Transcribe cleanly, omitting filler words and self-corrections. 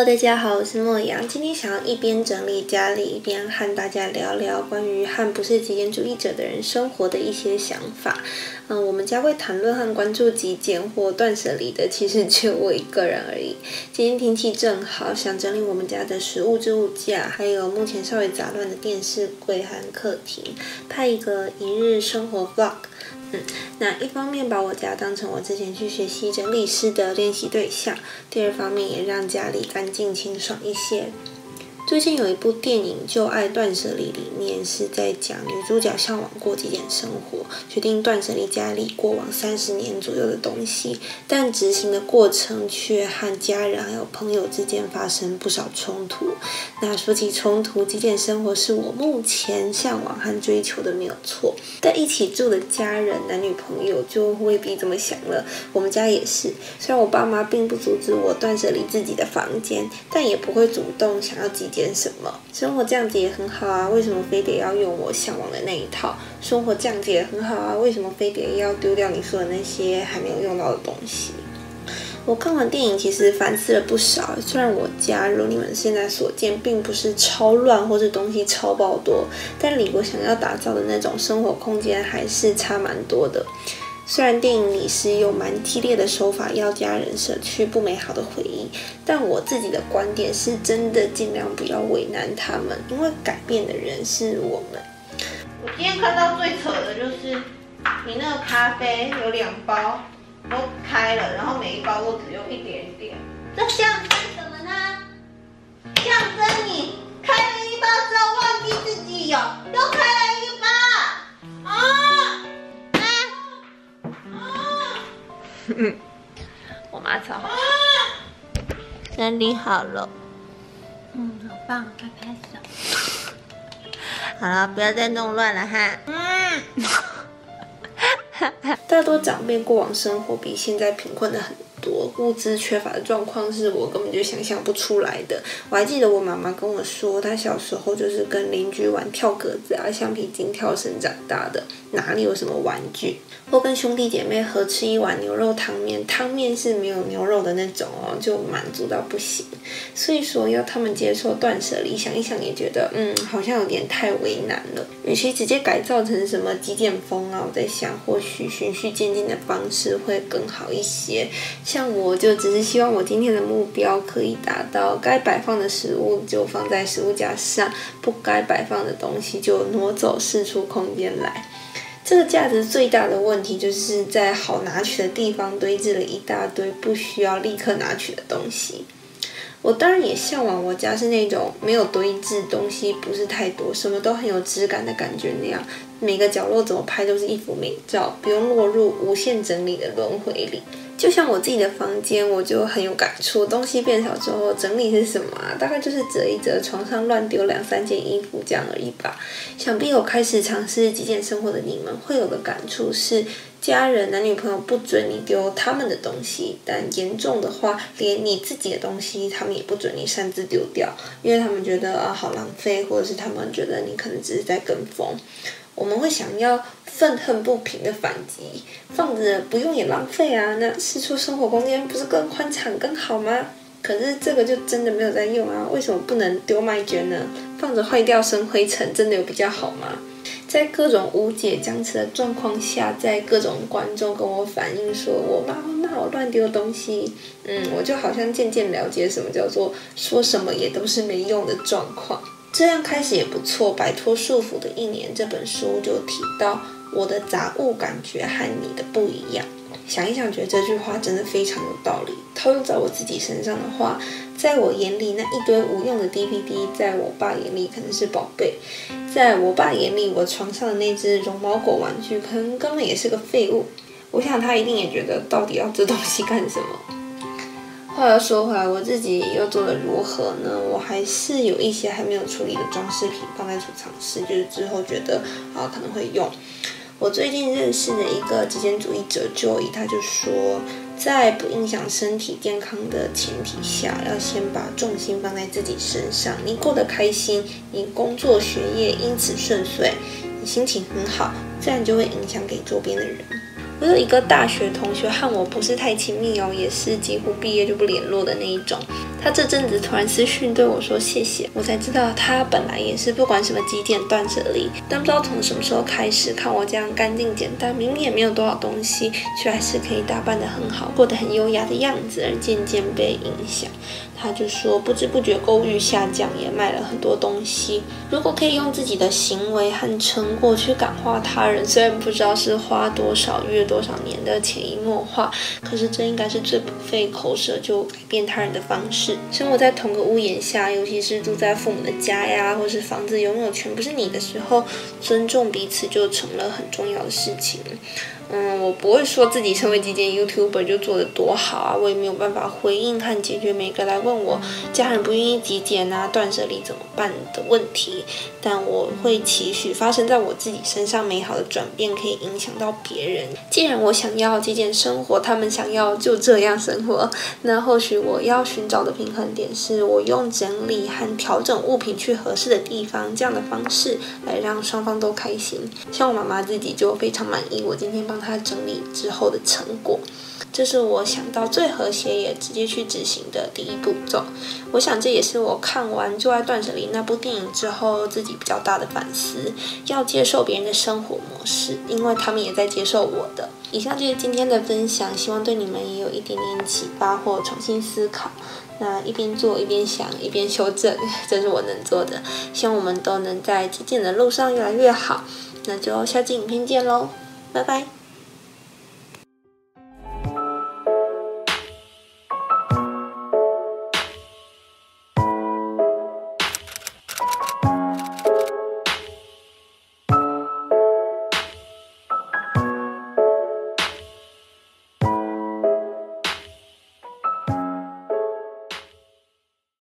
大家好，我是莫阳。今天想要一边整理家里，一边和大家聊聊关于和不是极简主义者的人生活的一些想法。我们家会谈论和关注极简或断舍离的，其实只有我一个人而已。今天天气正好，想整理我们家的食物置物架，还有目前稍微杂乱的电视柜和客厅，拍一个一日生活 vlog。那一方面把我家当成我之前去学习整理师的练习对象，第二方面也让家里干净清爽一些。最近有一部电影《就爱断舍离》，里面是在讲女主角向往过极简生活，决定断舍离家里过往30年左右的东西，但执行的过程却和家人还有朋友之间发生不少冲突。那说起冲突，极简生活是我目前向往和追求的没有错，但一起住的家人男女朋友就未必这么想了。我们家也是，虽然我爸妈并不阻止我断舍离自己的房间，但也不会主动想要极简什么。生活这样子也很好啊，为什么非得要用我向往的那一套？生活这样子也很好啊，为什么非得要丢掉你说的那些还没有用到的东西？我看完电影其实反思了不少，虽然我家如你们现在所见并不是超乱或是东西超爆多，但离我想要打造的那种生活空间还是差蛮多的。虽然电影里是用蛮激烈的手法要家人舍去不美好的回忆，但我自己的观点是真的尽量不要为难他们，因为改变的人是我们。我今天看到最扯的就是你那个咖啡有2包都开了，然后每一包都只用一点点，这象征什么呢？象征你开了1包之后忘记自己有，又开了1包我妈超好，整理好了。好棒，快拍手。好了，不要再弄乱了哈。大多长辈过往生活比现在贫困的很多，物资缺乏的状况是我根本就想象不出来的。我还记得我妈妈跟我说，她小时候就是跟邻居玩跳格子啊、橡皮筋跳绳长大的，哪里有什么玩具？或跟兄弟姐妹合吃一碗牛肉汤面，汤面是没有牛肉的那种哦，就满足到不行。所以说要他们接受断舍离，想一想也觉得好像有点太为难了。与其直接改造成什么极简风啊，我在想或许循序渐进的方式会更好一些。像我就只是希望我今天的目标可以达到，该摆放的食物就放在食物架上，不该摆放的东西就挪走，释出空间来。这个架子最大的问题就是在好拿取的地方堆置了一大堆不需要立刻拿取的东西。我当然也向往我家是那种没有堆置东西不是太多，什么都很有质感的感觉那样，每个角落怎么拍都是一幅美照，不用落入无限整理的轮回里。就像我自己的房间，我就很有感触，东西变少之后整理是什么啊？大概就是折一折，床上乱丢2-3件衣服这样而已吧。想必有开始尝试极简生活的你们会有的感触是，家人男女朋友不准你丢他们的东西，但严重的话连你自己的东西他们也不准你擅自丢掉，因为他们觉得好浪费，或者是他们觉得你可能只是在跟风。我们会想要愤恨不平的反击，放着不用也浪费啊，那释出生活空间不是更宽敞更好吗？可是这个就真的没有在用啊，为什么不能丢麦卷呢？放着坏掉生灰尘真的有比较好吗？在各种无解僵持的状况下，在各种观众跟我反映说我妈会骂我乱丢东西，我就好像渐渐了解什么叫做说什么也都是没用的状况。这样开始也不错，摆脱束缚的1年这本书就提到我的杂物感觉和你的不一样。想一想觉得这句话真的非常有道理，套用在我自己身上的话，在我眼里那一堆无用的 DVD， 在我爸眼里可能是宝贝，在我爸眼里我床上的那只绒毛狗玩具可能根本也是个废物。我想他一定也觉得到底要这东西干什么。话又说回来，我自己又做得如何呢？我还是有一些还没有处理的装饰品放在储藏室，就是之后觉得可能会用。我最近认识的一个极简主义者 Joy， 他就说，在不影响身体健康的前提下，要先把重心放在自己身上。你过得开心，你工作学业因此顺遂，你心情很好，自然就会影响给周边的人。 我有一个大学同学和我不是太亲密哦，也是几乎毕业就不联络的那一种。他这阵子突然私讯对我说谢谢，我才知道他本来也是不管什么极简断舍离，但不知道从什么时候开始，看我这样干净简单，明明也没有多少东西，却还是可以打扮得很好，过得很优雅的样子，而渐渐被影响。他就说不知不觉购物欲下降，也买了很多东西。如果可以用自己的行为和成果去感化他人，虽然不知道是花多少月多少年的潜移默化，可是这应该是最不费口舌就改变他人的方式。生活在同个屋檐下，尤其是住在父母的家呀，或是房子拥有全不是你的时候，尊重彼此就成了很重要的事情。我不会说自己成为极简 YouTuber 就做得多好啊，我也没有办法回应和解决每个来问我家人不愿意极简啊、断舍离怎么办的问题，但我会期许发生在我自己身上美好的转变可以影响到别人。既然我想要极简生活，他们想要就这样生活，那或许我要寻找的平衡点是我用整理和调整物品去合适的地方，这样的方式来让双方都开心。像我妈妈自己就非常满意我今天帮她整理之后的成果，这是我想到最和谐也直接去执行的第一步骤。我想这也是我看完《就爱断舍离》那部电影之后自己比较大的反思，要接受别人的生活模式，因为他们也在接受我的。以上就是今天的分享，希望对你们也有一点点启发或重新思考。那一边做一边想一边修正，这是我能做的。希望我们都能在极简的路上越来越好。那就下期影片见咯，拜拜。